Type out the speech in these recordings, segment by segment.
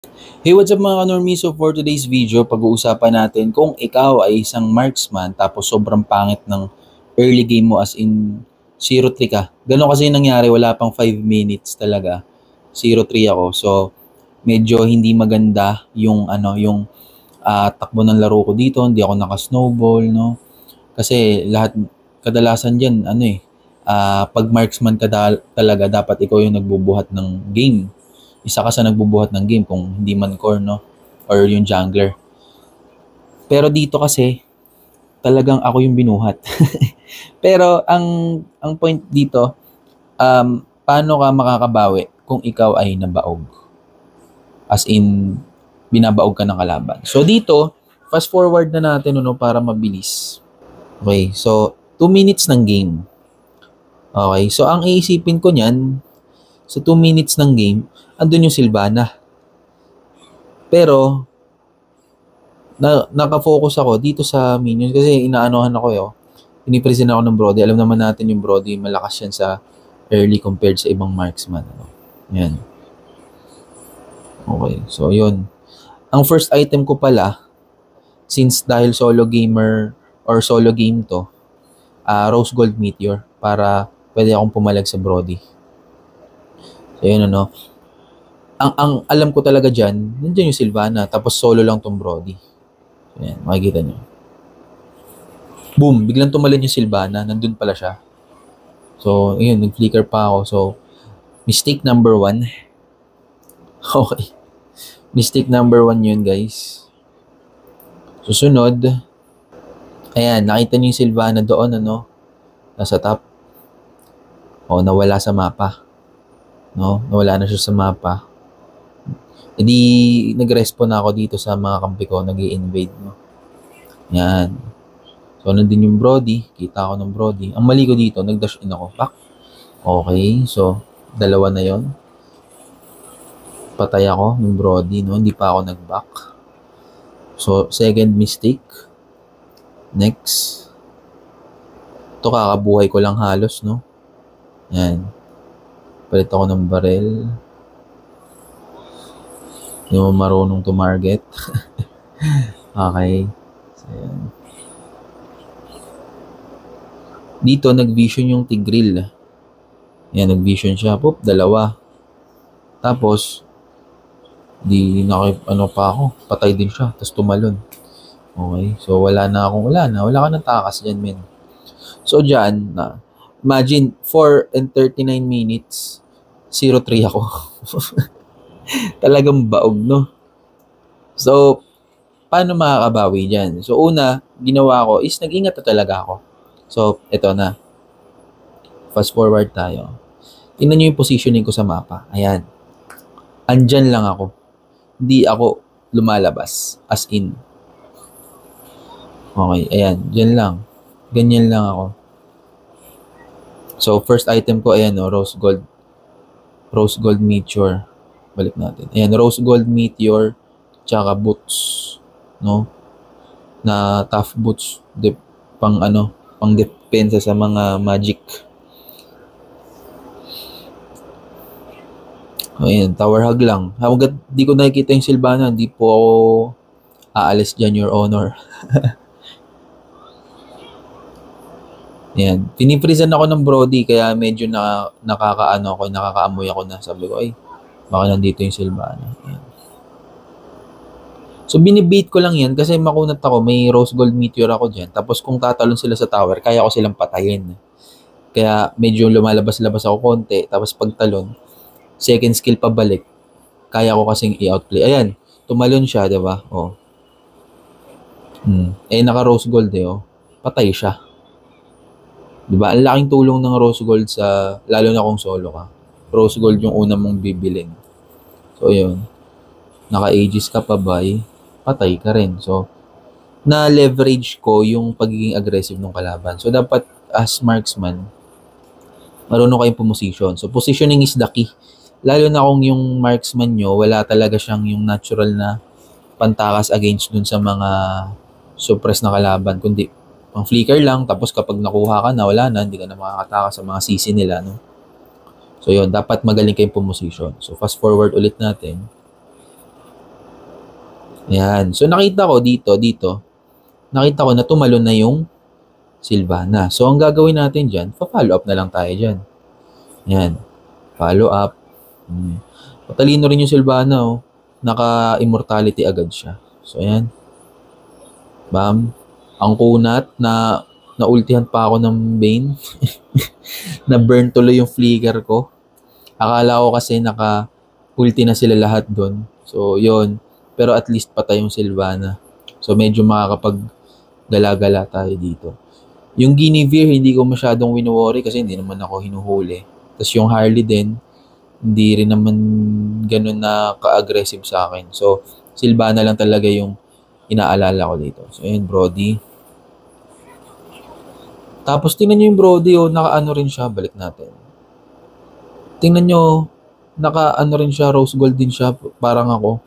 Hey, what's up mga normies? So for today's video, pag-uusapan natin kung ikaw ay isang marksman tapos sobrang pangit ng early game mo as in 0-3 ka. Ganon kasi yung nangyari, wala pang 5 minutes talaga. 0-3 ako. So medyo hindi maganda yung takbo ng laro ko dito, hindi ako naka-snowball, no? Kasi kadalasan diyan pag marksman ka talaga dapat ikaw yung nagbubuhat ng game. Isa ka sa nagbubuhat ng game kung hindi man core, no? Or yung jungler. Pero dito kasi, talagang ako yung binuhat. Pero ang point dito, paano ka makakabawi kung ikaw ay nabaog? As in, binabaog ka ng kalaban. So dito, fast forward na natin para mabilis. Okay, so 2 minutes ng game. Okay, so ang iisipin ko niyan, sa 2 minutes ng game, andun yung Sylvana. Pero, nakafocus ako dito sa minions kasi inaanohan ako Pinipresent ako ng Brody. Alam naman natin yung Brody, malakas yan sa early compared sa ibang marksman. Yan. Okay, so yun. Ang first item ko pala, since dahil solo gamer or solo game to, Rose Gold Meteor para pwede akong pumalag sa Brody. So yun ang alam ko talaga dyan, nandiyan yung Sylvana, tapos solo lang tong Brody. So, yan, makikita nyo. Boom, biglang tumalon yung Sylvana, nandun pala siya. So, yun, nag-flicker pa ako. So, mistake number 1. Okay. Mistake number 1 yun, guys. Susunod, ayan, nakita nyo yung Sylvana doon, nasa top. Nawala sa mapa. Nawala na siya sa mapa. Hindi nag-respawn na ako dito sa mga kampi ko, nag-i-invade, Yan. So, nandun yung Brody. Kita ako ng Brody. Ang mali ko dito, nag-dash in ako. Pak. Okay. So, dalawa na yon. Patay ako ng Brody, Hindi pa ako nag-back. So, second mistake. Next. Ito, kakabuhay ko lang halos, Yan. Palit ako ng barel. Yung marunong tumarget. Okay. So, yan. Dito, nag-vision yung Tigreal. Yan, nag-vision siya. Pop, dalawa. Tapos, pa ako. Patay din siya. Tapos tumalon. Okay. So, wala ka nang takas dyan, men. So, dyan, imagine, 4 and 39 minutes, 0-3 ako. Talagang baog, So, paano makakabawi dyan? So, una, ginawa ko is nag-ingat na talaga ako. So, eto na. Fast forward tayo. Tingnan nyo yung positioning ko sa mapa. Ayan. Andyan lang ako. Hindi ako lumalabas. As in. Okay, ayan. Dyan lang. Ganyan lang ako. So, first item ko, ayan, Rose Gold. Rose Gold Meteor. Balik natin. Ayan, Rose Gold Meteor. Tsaka boots. Na tough boots. Pang depensa sa mga magic. Ayan, tower hug lang. Hanggat di ko nakikita yung Sylvana, hindi po ako aalis dyan, Your Honor. Ayan. Pinipresan ako ng Brody, kaya medyo nakakaamoy ako na. Sabi ko, ay, baka nandito yung Sylvana. Ayan. So, binibait ko lang yan kasi makunat ako. May Rose Gold Meteor ako dyan. Tapos, kung tatalon sila sa tower, kaya ko silang patayin. Kaya, medyo lumalabas-labas ako konti. Tapos, pagtalon, second skill pabalik, kaya ko kasing i-outplay. Ayan, tumalon siya, diba? Naka-Rose Gold patay siya. Diba? Ang laking tulong ng Rose Gold lalo na kung solo ka. Rose Gold yung una mong bibilin. So, yun. Naka-Aegis ka pa ba, patay ka rin. So, na-leverage ko yung pagiging aggressive ng kalaban. So, dapat as marksman, marunong kayong pumusisyon. So, positioning is the key. Lalo na kung yung marksman nyo, wala talaga siyang yung natural na pantakas against dun sa mga suppress na kalaban. Kundi, pang flicker lang, tapos kapag nakuha ka na, wala na, hindi ka na makakatakas sa mga CC nila, So, yun, dapat magaling kayong pumusisyon. So, fast forward ulit natin. Ayan. So, nakita ko dito, nakita ko na tumalon na yung Sylvana. So, ang gagawin natin dyan, pa-follow up na lang tayo dyan. Ayan. Follow up. Matalino rin yung Sylvana, oh. Naka-immortality agad siya. So, ayan. Bam. Ang kunat na naultihan pa ako ng Bane. Na-burn tuloy yung flicker ko. Akala ko kasi naka-ulti na sila lahat doon. So, yun. Pero at least patay yung Sylvana. So, medyo makakapag-gala-gala tayo dito. Yung Guinevere, hindi ko masyadong wino-worry kasi hindi naman ako hinuhuli. Tapos yung Harley din, hindi rin naman ganun na ka-aggressive sa akin. So, Sylvana lang talaga yung inaalala ko dito. So, ayun, Brody. Tapos, tingnan nyo yung Brody, oh, naka-ano rin siya. Balik natin. Tingnan nyo, naka-ano rin siya, rose gold din siya, parang ako.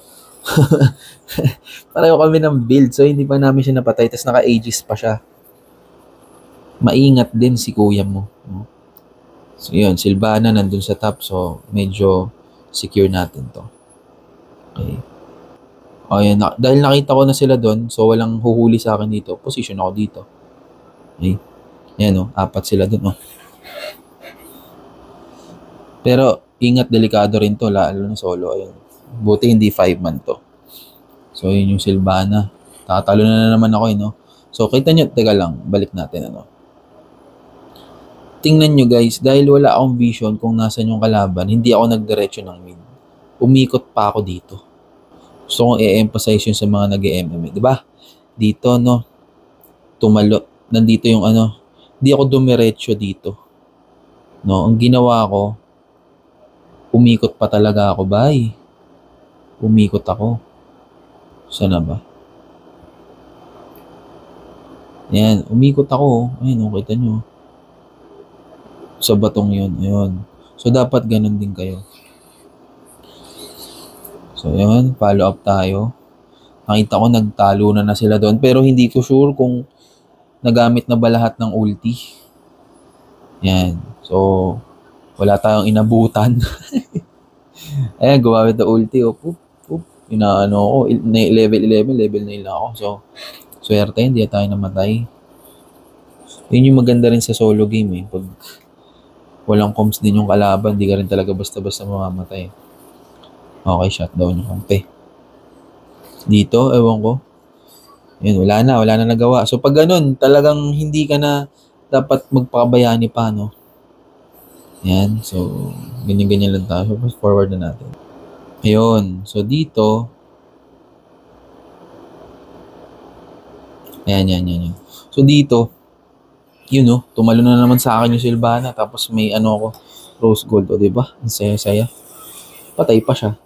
Pareho kami ng build, so hindi pa namin siya napatay. Tapos naka-aegis pa siya. Maingat din si kuya mo. So, yun, Sylvana nandun sa top, so medyo secure natin to. Okay. O, yun, dahil nakita ko na sila doon, so walang huhuli sa akin dito. Position ako dito. Okay. Yan, oh, 4 sila doon, oh. Pero, ingat, delikado rin to, lalo na solo. Ayun. Buti hindi 5-man to. So, yun yung Sylvana. Tatalo na naman ako, no? So, kita nyo, teka lang, balik natin, ano. Tingnan nyo, guys, dahil wala akong vision kung nasan yung kalaban, hindi ako nagdiretso ng mid. Umikot pa ako dito. Gusto kong i-emphasize yun sa mga nag-MMA. Diba? Dito, no? Nandito yung ano. Hindi ako dumiretso dito. No? Ang ginawa ko, umikot pa talaga ako, bay. Umikot ako. Sana ba? Ayan, umikot ako. Ayan, kita nyo. Sa batong yun. Ayun. So, dapat ganun din kayo. So, yun. Follow up tayo. Nakita ko nagtalo na sila doon. Pero hindi ko sure kung nagamit na ba lahat ng ulti. Yan. So, wala tayong inabutan. Ayan, gumamit na ulti. O, inaano ko. Level 11, level 9 lang ako. So, swerte, hindi tayo namatay. Yun yung maganda rin sa solo game, eh. Pag walang comms din yung kalaban, di ka rin talaga basta-basta mamamatay. Okay, shutdown yung kampe. Dito, ewan ko. Yun, wala na nagawa. So, pag ganun, talagang hindi ka na dapat magpakabayani pa, no? Yan, so, ganyan-ganyan lang tayo. So, forward na natin. Ayun, so dito, yan. So, dito, yun, no? Tumalo na naman sa akin yung Sylvana, tapos may ano ko, rose gold, o, diba? Ang saya-saya. Patay pa siya.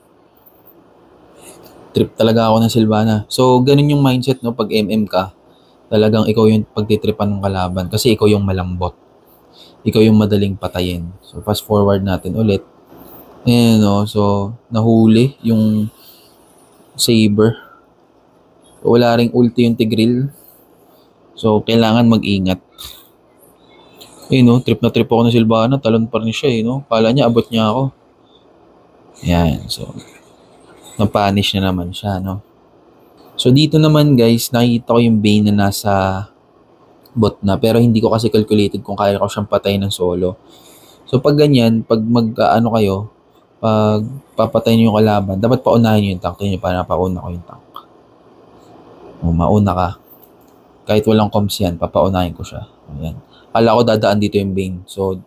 Trip talaga ako ng Sylvana. So, ganun yung mindset, no? Pag MM ka, talagang ikaw yung pagtitripan ng kalaban kasi ikaw yung malambot. Ikaw yung madaling patayin. So, fast forward natin ulit. Ayan, no? So, nahuli yung Saber. Wala ring ulti yung Tigreal. So, kailangan mag-ingat. No? Trip na trip ako ng Sylvana. Talon pa rin siya, no? Kala niya, abot niya ako. Ayan, so, napanish na naman siya, no? So, dito naman, guys, nakikita ko yung Bane na nasa bot na. Pero hindi ko kasi calculated kung kaya ko siyang patay ng solo. So, pag ganyan, pag mag-ano kayo, pag papatay niyo yung kalaban, dapat paunahin niyo yung tank. Tingnan niyo pa, napauna ko yung tank. O, mauna ka. Kahit walang comms yan, papaunahin ko siya. Ayan. Kala ko dadaan dito yung Bane. So,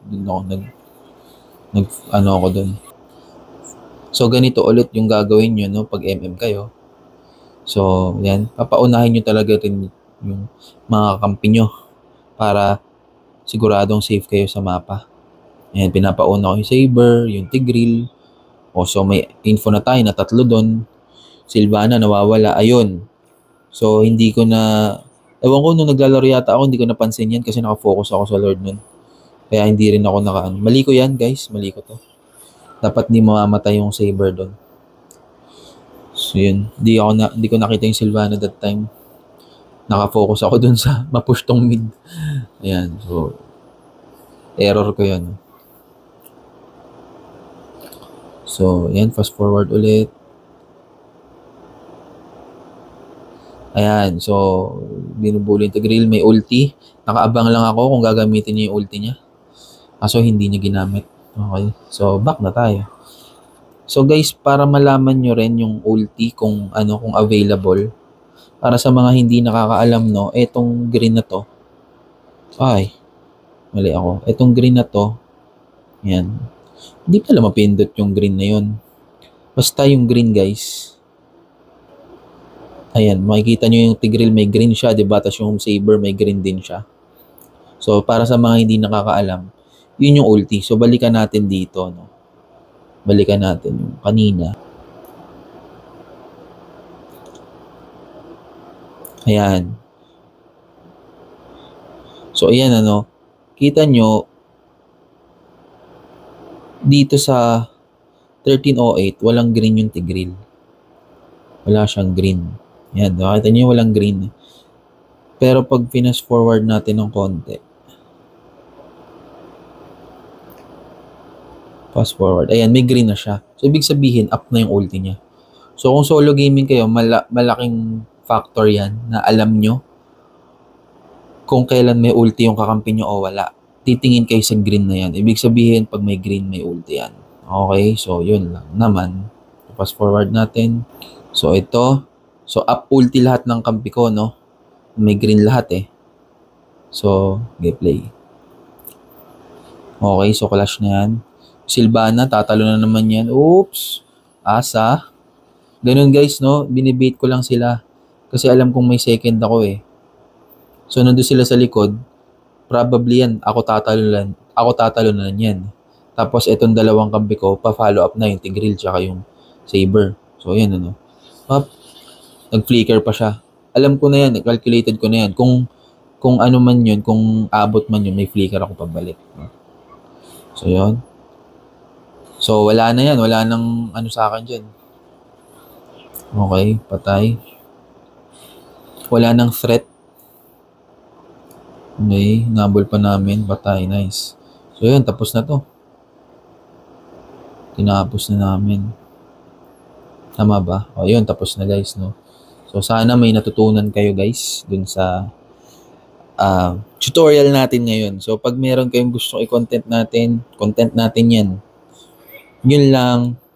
ano ako dun. So, ganito ulit yung gagawin nyo, no, pag MM kayo. So, yan. Papaunahin nyo talaga rin yung mga kampi nyo para siguradong safe kayo sa mapa. Ayan, pinapauna ko yung Saber, yung Tigreal. O, so, may info na tayo na 3 doon. Sylvana, nawawala. Ayun. So, hindi ko na... Ewan ko, nung naglalaro yata ako, hindi ko napansin yan kasi nakafocus ako sa Lord nun. Kaya hindi rin ako nakaano. Mali ko yan, guys. Mali ko to. Dapat di mamamatay yung Saber doon. So, yun. Hindi ko nakita yung Sylvana that time. Nakafocus ako dun sa mapush tong mid. Ayan. So, error ko yun. So, yan. Fast forward ulit. Ayan, so, binubuli yung Tigreal, may ulti. Nakaabang lang ako kung gagamitin niya yung ulti niya. Kaso hindi niya ginamit. Okay, so back na tayo. So guys, para malaman nyo rin yung ulti kung ano, kung available. Para sa mga hindi nakakaalam, no, etong green na to. Ay, mali ako. Etong green na to, yan. Hindi pala mapindot yung green na yun. Basta yung green, guys. Ayan, makikita nyo yung Tigreal may green siya, diba? Tapos yung Saber may green din siya. So, para sa mga hindi nakakaalam, yun yung ulti. So, balikan natin dito, no? Balikan natin yung kanina. Ayan. So, ayan, ano? Kita nyo, dito sa 1308, walang green yung Tigreal. Wala siyang green. Ayan, nakita nyo walang green. Pero pag finish forward natin ng konti, fast forward, ayan, may green na siya. So, ibig sabihin, up na yung ulti niya. So, kung solo gaming kayo, malaking factor yan na alam nyo kung kailan may ulti yung kakampi nyo o wala. Titingin kayo sa green na yan. Ibig sabihin, pag may green, may ulti yan. Okay, so yun lang naman. Fast forward natin. So, ito. So, up ulti lahat ng kampi ko, no? May green lahat eh. So, gameplay. Okay, so clash na yan. Sylvana, tatalo na naman yan. Oops! Asa. Ganun guys, no? Binibait ko lang sila. Kasi alam kong may second ako eh. So, nandun sila sa likod. Probably yan, ako tatalo na yan. Tapos, itong dalawang kampi ko, pa-follow up na yung Tigreal tsaka yung Saber. So, yan ano. Up. Nag-flicker pa siya. Alam ko na yan, calculated ko na yan. Kung ano man yun, kung abot man yun, may flicker ako pabalik. So, yun. So, wala na yan. Wala nang ano sa akin dyan. Okay, patay. Wala nang threat. Okay, nabol pa namin. Patay, nice. So, yun, tapos na to. Tinapos na namin. Tama ba? O, yun, tapos na guys, no? So, sana may natutunan kayo guys dun sa tutorial natin ngayon. So, pag meron kayong gustong i-content natin yan. Yun lang.